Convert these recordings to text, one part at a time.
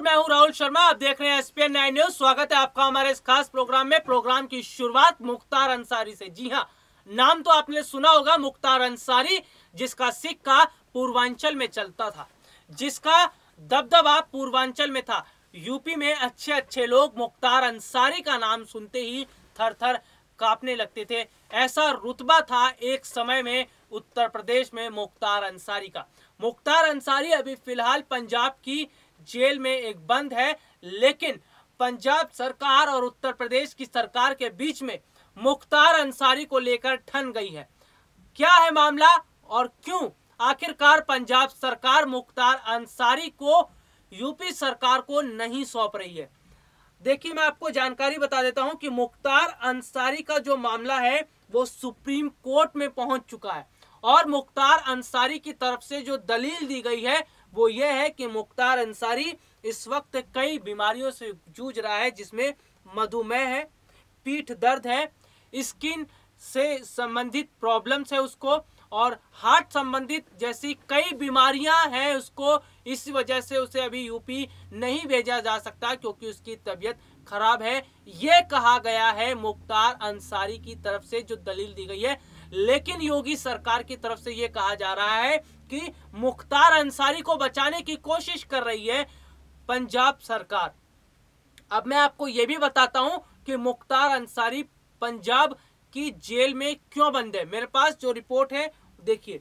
मैं हूं राहुल शर्मा। आप देख रहे हैं एसपीएन 9 न्यूज। स्वागत है आपका हमारे इस खास प्रोग्राम में। प्रोग्राम की शुरुआत मुख्तार अंसारी से। जी हां, नाम तो आपने सुना होगा, मुख्तार अंसारी, जिसका सिक्का पूर्वांचल में चलता था, जिसका दबदबा पूर्वांचल में था। यूपी में अच्छे अच्छे लोग मुख्तार अंसारी का नाम सुनते ही थर थर कांपने लगते थे। ऐसा रुतबा था एक समय में उत्तर प्रदेश में मुख्तार अंसारी का। मुख्तार अंसारी अभी फिलहाल पंजाब की जेल में एक बंद है, लेकिन पंजाब सरकार और उत्तर प्रदेश की सरकार के बीच में मुख्तार अंसारी को लेकर ठन गई है। क्या है मामला और क्यों आखिरकार पंजाब सरकार मुख्तार अंसारी को यूपी सरकार को नहीं सौंप रही है? देखिए, मैं आपको जानकारी बता देता हूं कि मुख्तार अंसारी का जो मामला है वो सुप्रीम कोर्ट में पहुंच चुका है और मुख्तार अंसारी की तरफ से जो दलील दी गई है वो ये है कि मुख्तार अंसारी इस वक्त कई बीमारियों से जूझ रहा है, जिसमें मधुमेह है, पीठ दर्द है, स्किन से संबंधित प्रॉब्लम्स है उसको, और हार्ट संबंधित जैसी कई बीमारियां हैं उसको। इस वजह से उसे अभी यूपी नहीं भेजा जा सकता क्योंकि उसकी तबीयत खराब है। ये कहा गया है मुख्तार अंसारी की तरफ से, जो दलील दी गई है। लेकिन योगी सरकार की तरफ से ये कहा जा रहा है कि मुख्तार अंसारी को बचाने की कोशिश कर रही है पंजाब सरकार। अब मैं आपको ये भी बताता हूं कि मुख्तार अंसारी पंजाब की जेल में क्यों बंद है। मेरे पास जो रिपोर्ट है देखिए,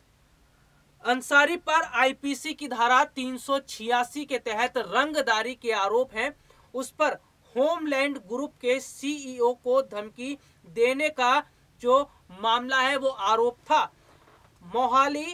अंसारी पर आईपीसी की धारा 386 के तहत रंगदारी के आरोप हैं। उस पर होमलैंड ग्रुप के सीईओ को धमकी देने का जो मामला है वो आरोप था। मोहाली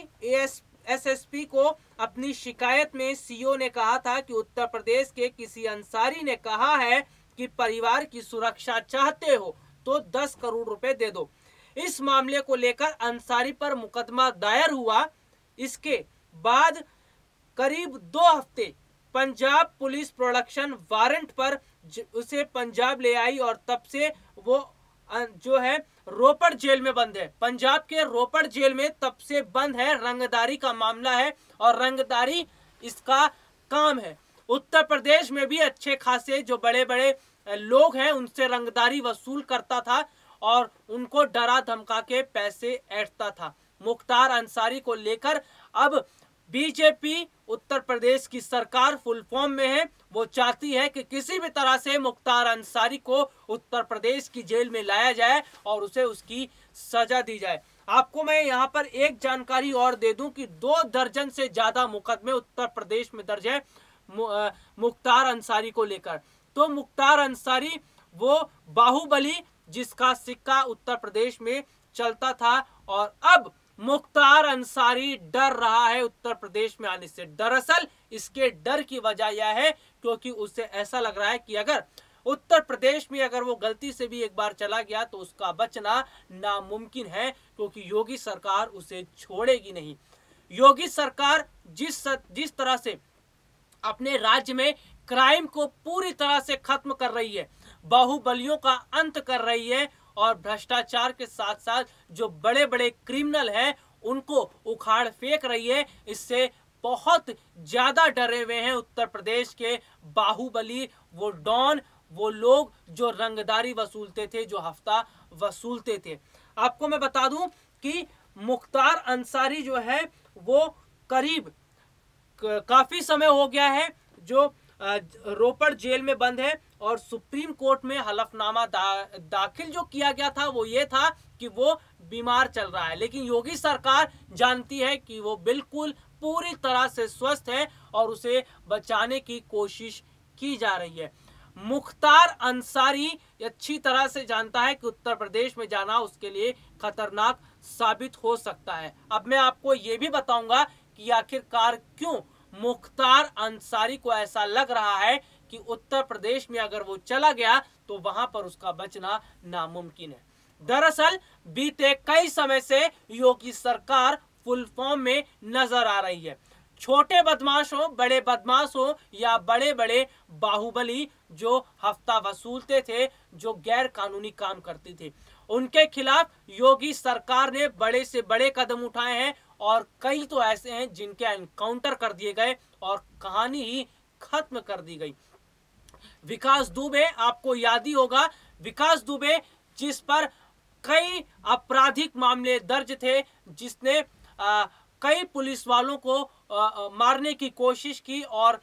एसएसपी को अपनी शिकायत में सीईओ ने कहा था कि उत्तर प्रदेश के किसी अंसारी ने कहा है कि परिवार की सुरक्षा चाहते हो तो 10 करोड़ रुपए दे दो। इस मामले को लेकर अंसारी पर मुकदमा दायर हुआ। इसके बाद करीब 2 हफ्ते पंजाब पुलिस प्रोडक्शन वारंट पर उसे पंजाब ले आई और तब से वो जो है रोपड़ जेल में बंद है। पंजाब के रोपड़ जेल में तब से बंद है। रंगदारी का मामला है और रंगदारी इसका काम है। उत्तर प्रदेश में भी अच्छे खासे जो बड़े बड़े लोग हैं उनसे रंगदारी वसूल करता था और उनको डरा धमका के पैसे ऐंठता था। मुख्तार अंसारी को लेकर अब बीजेपी उत्तर प्रदेश की सरकार फुल फॉर्म में है। वो चाहती है कि किसी भी तरह से मुख्तार अंसारी को उत्तर प्रदेश की जेल में लाया जाए और उसे उसकी सजा दी जाए। आपको मैं यहाँ पर एक जानकारी और दे दूं कि 2 दर्जन से ज्यादा मुकदमे उत्तर प्रदेश में दर्ज है मुख्तार अंसारी को लेकर। तो मुख्तार अंसारी वो बाहुबली जिसका सिक्का उत्तर प्रदेश में चलता था, और अब मुख्तार अंसारी डर रहा है उत्तर प्रदेश में आने से। दरअसल इसके डर की वजह यह है क्योंकि उसे ऐसा लग रहा है कि अगर उत्तर प्रदेश में अगर वो गलती से भी एक बार चला गया तो उसका बचना नामुमकिन है, क्योंकि योगी सरकार उसे छोड़ेगी नहीं। योगी सरकार जिस तरह से अपने राज्य में क्राइम को पूरी तरह से खत्म कर रही है, बाहुबलियों का अंत कर रही है और भ्रष्टाचार के साथ साथ जो बड़े बड़े क्रिमिनल हैं उनको उखाड़ फेंक रही है, इससे बहुत ज्यादा डरे हुए हैं उत्तर प्रदेश के बाहुबली, वो डॉन, वो लोग जो रंगदारी वसूलते थे, जो हफ्ता वसूलते थे। आपको मैं बता दूं कि मुख्तार अंसारी जो है वो करीब काफी समय हो गया है जो रोपड़ जेल में बंद है और सुप्रीम कोर्ट में हलफनामा दाखिल जो किया गया था वो ये था कि वो बीमार चल रहा है। लेकिन योगी सरकार जानती है कि वो बिल्कुल पूरी तरह से स्वस्थ है और उसे बचाने की कोशिश की जा रही है। मुख्तार अंसारी अच्छी तरह से जानता है कि उत्तर प्रदेश में जाना उसके लिए खतरनाक साबित हो सकता है। अब मैं आपको ये भी बताऊंगा कि आखिरकार क्यों मुख्तार अंसारी को ऐसा लग रहा है कि उत्तर प्रदेश में अगर वो चला गया तो वहां पर उसका बचना नामुमकिन है। दरअसल बीते कई समय से योगी सरकार फुल फॉर्म में नजर आ रही है। छोटे बदमाश हो, बड़े बदमाश हो या बड़े बड़े बाहुबली जो हफ्ता वसूलते थे, जो गैर कानूनी काम करते थे, उनके खिलाफ योगी सरकार ने बड़े से बड़े कदम उठाए हैं और कई तो ऐसे हैं जिनके एनकाउंटर कर दिए गए और कहानी ही खत्म कर दी गई। विकास दुबे, आपको याद ही होगा, विकास दुबे जिस पर कई आपराधिक मामले दर्ज थे, जिसने कई पुलिस वालों को मारने की कोशिश की और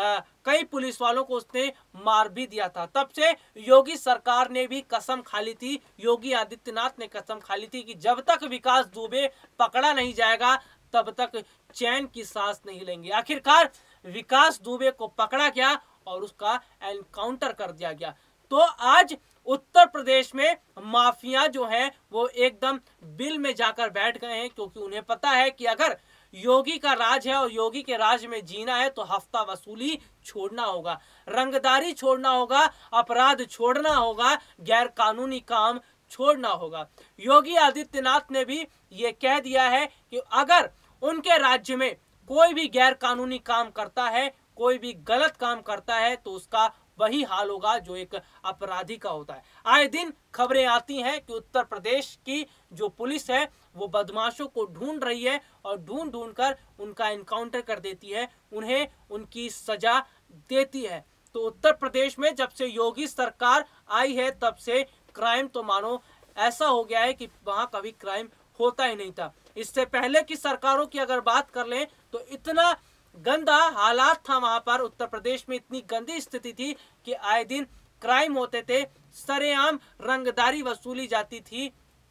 कई पुलिस वालों को उसने मार भी दिया था। तब से योगी सरकार ने भी कसम खा ली थी, योगी आदित्यनाथ ने कसम खा ली थी कि जब तक विकास दुबे पकड़ा नहीं जाएगा तब तक चैन की सांस नहीं लेंगे। आखिरकार विकास दुबे को पकड़ा गया और उसका एनकाउंटर कर दिया गया। तो आज उत्तर प्रदेश में माफिया जो है वो एकदम बिल में जाकर बैठ गए हैं, क्योंकि उन्हें पता है कि अगर योगी का राज है और योगी के राज में जीना है तो हफ्ता वसूली छोड़ना होगा, रंगदारी छोड़ना होगा, अपराध छोड़ना होगा, गैर कानूनी काम छोड़ना होगा। योगी आदित्यनाथ ने भी ये कह दिया है कि अगर उनके राज्य में कोई भी गैर कानूनी काम करता है, कोई भी गलत काम करता है, तो उसका वही हाल होगा जो एक अपराधी का होता है। आए दिन खबरें आती हैं कि उत्तर प्रदेश की जो पुलिस है वो बदमाशों को ढूंढ रही है और ढूंढ कर उनका एनकाउंटर कर देती है, उन्हें उनकी सजा देती है। तो उत्तर प्रदेश में जब से योगी सरकार आई है तब से क्राइम तो मानो ऐसा हो गया है कि वहां कभी क्राइम होता ही नहीं था। इससे पहले की सरकारों की अगर बात कर लें तो इतना गंदा हालात था वहां पर, उत्तर प्रदेश में इतनी गंदी स्थिति थी कि आए दिन क्राइम होते थे, सरेआम रंगदारी वसूली जाती थी,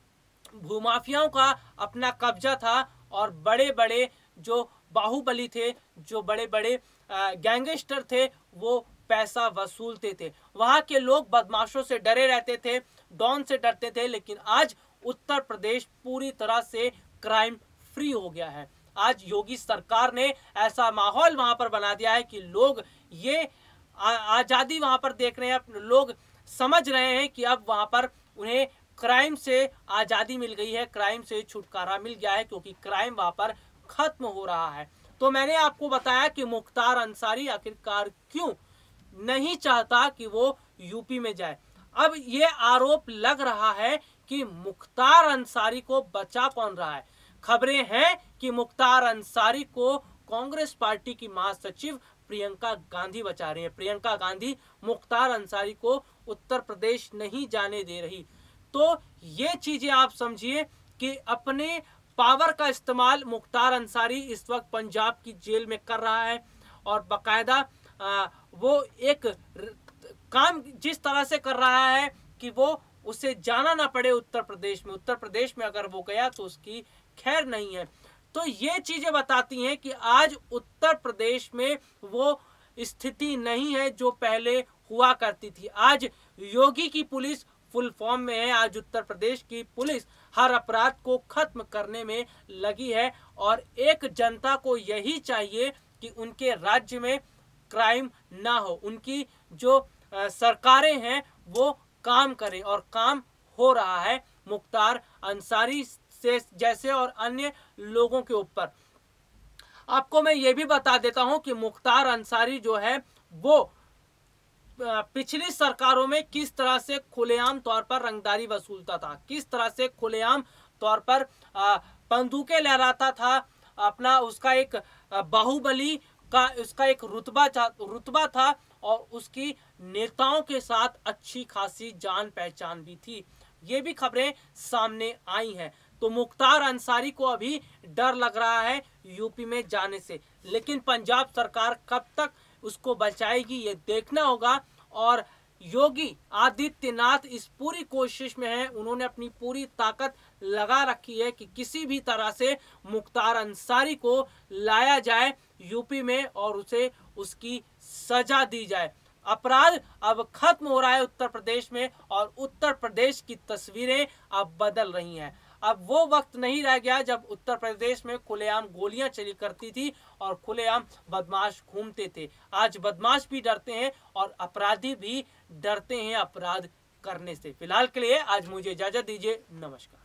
भूमाफियाओं का अपना कब्जा था और बड़े बड़े जो बाहुबली थे, जो बड़े बड़े गैंगस्टर थे, वो पैसा वसूलते थे। वहां के लोग बदमाशों से डरे रहते थे, डॉन से डरते थे। लेकिन आज उत्तर प्रदेश पूरी तरह से क्राइम फ्री हो गया है। आज योगी सरकार ने ऐसा माहौल वहां पर बना दिया है कि लोग ये आजादी वहां पर देख रहे हैं, लोग समझ रहे हैं कि अब वहां पर उन्हें क्राइम से आजादी मिल गई है, क्राइम से छुटकारा मिल गया है, क्योंकि क्राइम वहां पर खत्म हो रहा है। तो मैंने आपको बताया कि मुख्तार अंसारी आखिरकार क्यों नहीं चाहता कि वो यूपी में जाए। अब ये आरोप लग रहा है कि मुख्तार अंसारी को बचा कौन रहा है। खबरें हैं कि मुख्तार अंसारी को कांग्रेस पार्टी की महासचिव प्रियंका गांधी बचा रही है। प्रियंका गांधी मुख्तार अंसारी को उत्तर प्रदेश नहीं जाने दे रही। तो ये चीजें आप समझिए कि अपने पावर का इस्तेमाल मुख्तार अंसारी इस वक्त पंजाब की जेल में कर रहा है और बाकायदा वो एक काम जिस तरह से कर रहा है कि वो उसे जाना ना पड़े उत्तर प्रदेश में। उत्तर प्रदेश में अगर वो गया तो उसकी खैर नहीं है। तो ये चीजें बताती हैं कि आज उत्तर प्रदेश में वो स्थिति नहीं है जो पहले हुआ करती थी। आज योगी की पुलिस फुल फॉर्म में है। आज उत्तर प्रदेश की पुलिस हर अपराध को खत्म करने में लगी है और एक जनता को यही चाहिए कि उनके राज्य में क्राइम ना हो, उनकी जो सरकारें हैं वो काम करें और काम हो रहा है मुख्तार अंसारी से जैसे और अन्य लोगों के ऊपर। आपको मैं ये भी बता देता हूं कि मुख्तार अंसारी जो है वो पिछली सरकारों में किस तरह से खुलेआम तौर पर रंगदारी वसूलता था, किस तरह से खुलेआम तौर पर बंदूकें लहराता था, अपना उसका एक बाहुबली का उसका एक रुतबा था और उसकी नेताओं के साथ अच्छी खासी जान पहचान भी थी। ये भी खबरें सामने आई हैं। तो मुख्तार अंसारी को अभी डर लग रहा है यूपी में जाने से, लेकिन पंजाब सरकार कब तक उसको बचाएगी ये देखना होगा। और योगी आदित्यनाथ इस पूरी कोशिश में है, उन्होंने अपनी पूरी ताकत लगा रखी है कि किसी भी तरह से मुख्तार अंसारी को लाया जाए यूपी में और उसे उसकी सजा दी जाए। अपराध अब खत्म हो रहा है उत्तर प्रदेश में और उत्तर प्रदेश की तस्वीरें अब बदल रही हैं। अब वो वक्त नहीं रह गया जब उत्तर प्रदेश में खुलेआम गोलियां चली करती थी और खुलेआम बदमाश घूमते थे। आज बदमाश भी डरते हैं और अपराधी भी डरते हैं अपराध करने से। फिलहाल के लिए आज मुझे इजाजत दीजिए। नमस्कार।